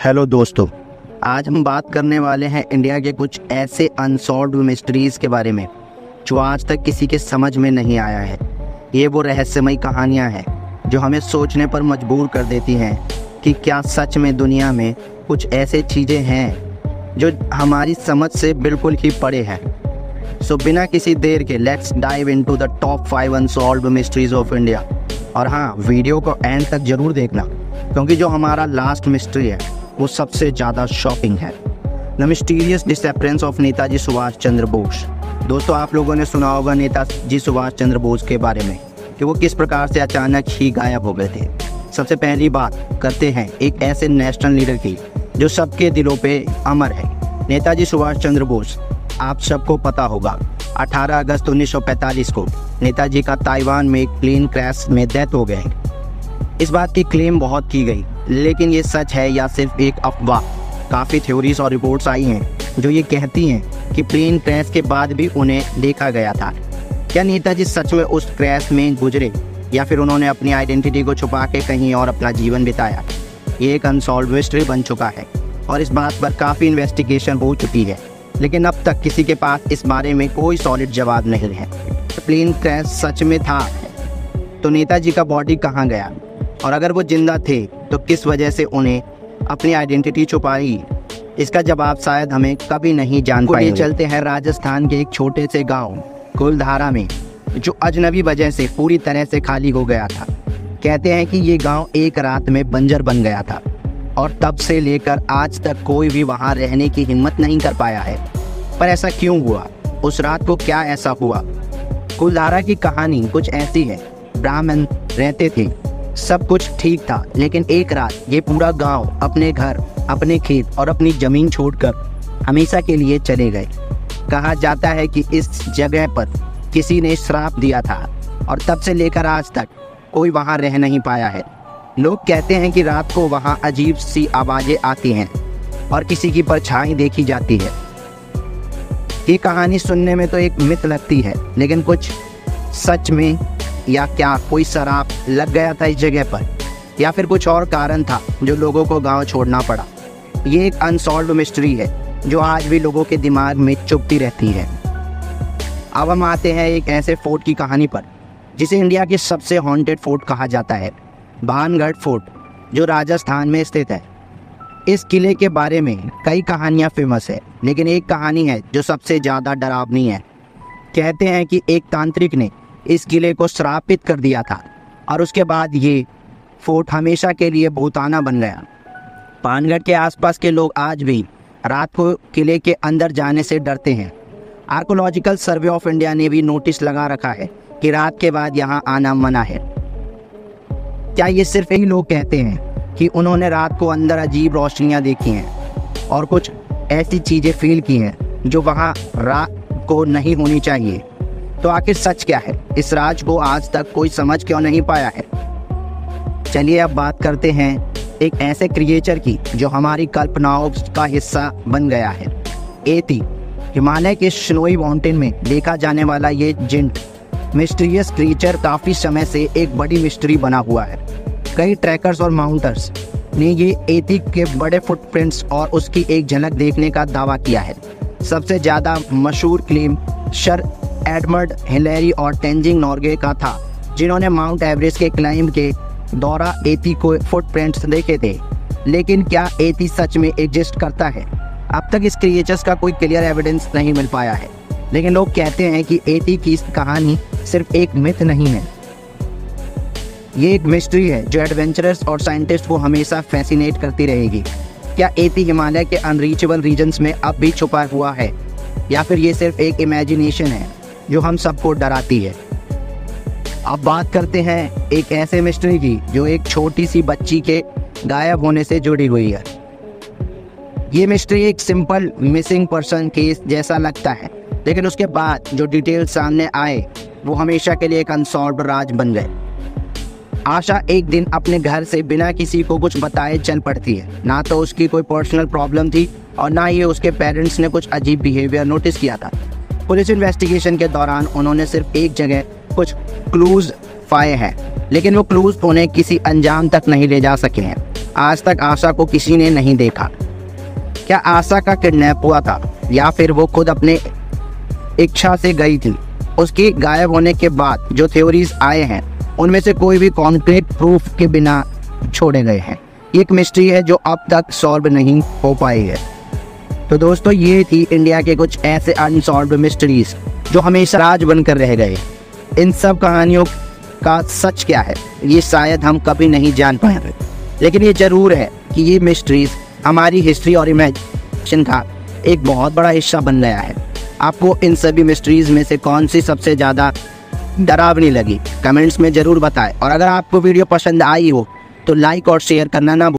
Hello दोस्तों, आज हम बात करने वाले हैं इंडिया के कुछ ऐसे अनसॉल्व्ड मिस्ट्रीज़ के बारे में जो आज तक किसी के समझ में नहीं आया है। ये वो रहस्यमयी कहानियाँ हैं जो हमें सोचने पर मजबूर कर देती हैं कि क्या सच में दुनिया में कुछ ऐसे चीज़ें हैं जो हमारी समझ से बिल्कुल ही परे हैं। सो बिना किसी देर के let's dive into the top 5 unsolved mysteries of India. और हाँ, वीडियो को एंड तक ज़रूर देखना क्योंकि जो हमारा लास्ट मिस्ट्री है वो सबसे ज़्यादा शॉकिंग है। The mysterious disappearance of Netaji Subhash Chandra Bose. दोस्तों, आप लोगों ने सुना होगा नेताजी सुभाष चंद्र बोस के बारे में कि वो किस प्रकार से अचानक ही गायब हो गए थे। सबसे पहली बात करते हैं एक ऐसे नेशनल लीडर की जो सबके दिलों पे अमर है। नेताजी सुभाष चंद्र बोस, आप सबको पता होगा 18 अगस्त 1945 को नेताजी का ताइवान में एक प्लेन क्रैश में डेथ हो गए। इस बात की क्लेम बहुत की गई, लेकिन ये सच है या सिर्फ एक अफवाह। काफ़ी थ्योरीज और रिपोर्ट्स आई हैं जो ये कहती हैं कि प्लेन क्रैश के बाद भी उन्हें देखा गया था। क्या नेताजी सच में उस क्रैश में गुजरे या फिर उन्होंने अपनी आइडेंटिटी को छुपा के कहीं और अपना जीवन बिताया? ये एक अनसॉल्व्ड मिस्ट्री बन चुका है और इस बात पर काफ़ी इन्वेस्टिगेशन हो चुकी है, लेकिन अब तक किसी के पास इस बारे में कोई सॉलिड जवाब नहीं है। प्लेन क्रैश सच में था तो नेताजी का बॉडी कहाँ गया, और अगर वो जिंदा थे तो किस वजह से उन्हें अपनी आइडेंटिटी छुपाई? इसका जवाब शायद हमें कभी नहीं जान पाएंगे। चलते हैं राजस्थान के एक छोटे से गांव कुलधारा में, जो अजनबी वजह से पूरी तरह से खाली हो गया था। कहते हैं कि ये गांव एक रात में बंजर बन गया था और तब से लेकर आज तक कोई भी वहां रहने की हिम्मत नहीं कर पाया है। पर ऐसा क्यों हुआ? उस रात को क्या ऐसा हुआ? कुलधारा की कहानी कुछ ऐसी है। ब्राह्मण रहते थे, सब कुछ ठीक था, लेकिन एक रात ये पूरा गांव अपने घर, अपने खेत और अपनी ज़मीन छोड़कर हमेशा के लिए चले गए। कहा जाता है कि इस जगह पर किसी ने श्राप दिया था और तब से लेकर आज तक कोई वहां रह नहीं पाया है। लोग कहते हैं कि रात को वहां अजीब सी आवाज़ें आती हैं और किसी की परछाई देखी जाती है। ये कहानी सुनने में तो एक मिथ लगती है, लेकिन कुछ सच में या क्या कोई श्राप लग गया था इस जगह पर, या फिर कुछ और कारण था जो लोगों को गांव छोड़ना पड़ा? ये एक अनसॉल्व्ड मिस्ट्री है जो आज भी लोगों के दिमाग में चुभती रहती है। अब हम आते हैं एक ऐसे फोर्ट की कहानी पर जिसे इंडिया के सबसे हॉन्टेड फोर्ट कहा जाता है, भानगढ़ फोर्ट, जो राजस्थान में स्थित है। इस किले के बारे में कई कहानियाँ फेमस है, लेकिन एक कहानी है जो सबसे ज़्यादा डरावनी है। कहते हैं कि एक तांत्रिक ने इस किले को श्रापित कर दिया था और उसके बाद ये फोर्ट हमेशा के लिए भूताना बन गया। भानगढ़ के आसपास के लोग आज भी रात को किले के अंदर जाने से डरते हैं। आर्कोलॉजिकल सर्वे ऑफ इंडिया ने भी नोटिस लगा रखा है कि रात के बाद यहाँ आना मना है। क्या ये सिर्फ यही लोग कहते हैं कि उन्होंने रात को अंदर अजीब रोशनियाँ देखी हैं और कुछ ऐसी चीज़ें फील की हैं जो वहाँ रात को नहीं होनी चाहिए? तो आखिर सच क्या है? इस राज को आज तक कोई समझ क्यों नहीं पाया है? चलिए अब बात करते हैं एक ऐसे क्रिएचर की जो हमारी कल्पनाओं का हिस्सा बन गया है। एती, हिमालय के स्नोई माउंटेन में देखा जाने वाला ये जिंट मिस्टीरियस क्रिएचर काफ़ी समय से एक बड़ी मिस्ट्री बना हुआ है। कई ट्रैकर्स और माउंटर्स ने ये एती के बड़े फुटप्रिंट्स और उसकी एक झलक देखने का दावा किया है। सबसे ज़्यादा मशहूर क्लेम सर एडमंड हिलेरी और तेंजिंग नोर्गे का था, जिन्होंने माउंट एवरेस्ट के क्लाइंब के दौरान एती को फुटप्रिंट्स देखे थे। लेकिन क्या एती सच में एग्जिस्ट करता है? अब तक इस क्रिएचर्स का कोई क्लियर एविडेंस नहीं मिल पाया है, लेकिन लोग कहते हैं कि एती की इस कहानी सिर्फ एक मिथ नहीं है, ये एक मिस्ट्री है जो एडवेंचरर्स और साइंटिस्ट को हमेशा फैसिनेट करती रहेगी। क्या एती हिमालय के अनरीचेबल रीजन्स में अब भी छुपा हुआ है, या फिर ये सिर्फ एक इमेजिनेशन है जो हम सबको डराती है? अब बात करते हैं एक ऐसे मिस्ट्री की जो एक छोटी सी बच्ची के गायब होने से जुड़ी हुई है। ये मिस्ट्री एक सिंपल मिसिंग पर्सन केस जैसा लगता है, लेकिन उसके बाद जो डिटेल सामने आए वो हमेशा के लिए एक अनसॉल्व्ड राज बन गए। आशा एक दिन अपने घर से बिना किसी को कुछ बताए चल पड़ती है। ना तो उसकी कोई पर्सनल प्रॉब्लम थी और ना ही उसके पेरेंट्स ने कुछ अजीब बिहेवियर नोटिस किया था। पुलिस इन्वेस्टिगेशन के दौरान उन्होंने सिर्फ एक जगह कुछ क्लूज पाए हैं, लेकिन वो क्लूज उन्हें किसी अंजाम तक नहीं ले जा सके हैं। आज तक आशा को किसी ने नहीं देखा। क्या आशा का किडनैप हुआ था या फिर वो खुद अपने इच्छा से गई थी? उसके गायब होने के बाद जो थ्योरीज आए हैं उनमें से कोई भी कॉन्क्रीट प्रूफ के बिना छोड़े गए हैं। एक मिस्ट्री है जो अब तक सॉल्व नहीं हो पाई है। तो दोस्तों, ये थी इंडिया के कुछ ऐसे अनसॉल्व्ड मिस्ट्रीज जो हमेशा राज बनकर रह गए। इन सब कहानियों का सच क्या है ये शायद हम कभी नहीं जान पाएंगे, लेकिन ये जरूर है कि ये मिस्ट्रीज हमारी हिस्ट्री और इमेजिनेशन का एक बहुत बड़ा हिस्सा बन गया है। आपको इन सभी मिस्ट्रीज में से कौन सी सबसे ज़्यादा डरावनी लगी, कमेंट्स में ज़रूर बताएं। और अगर आपको वीडियो पसंद आई हो तो लाइक और शेयर करना ना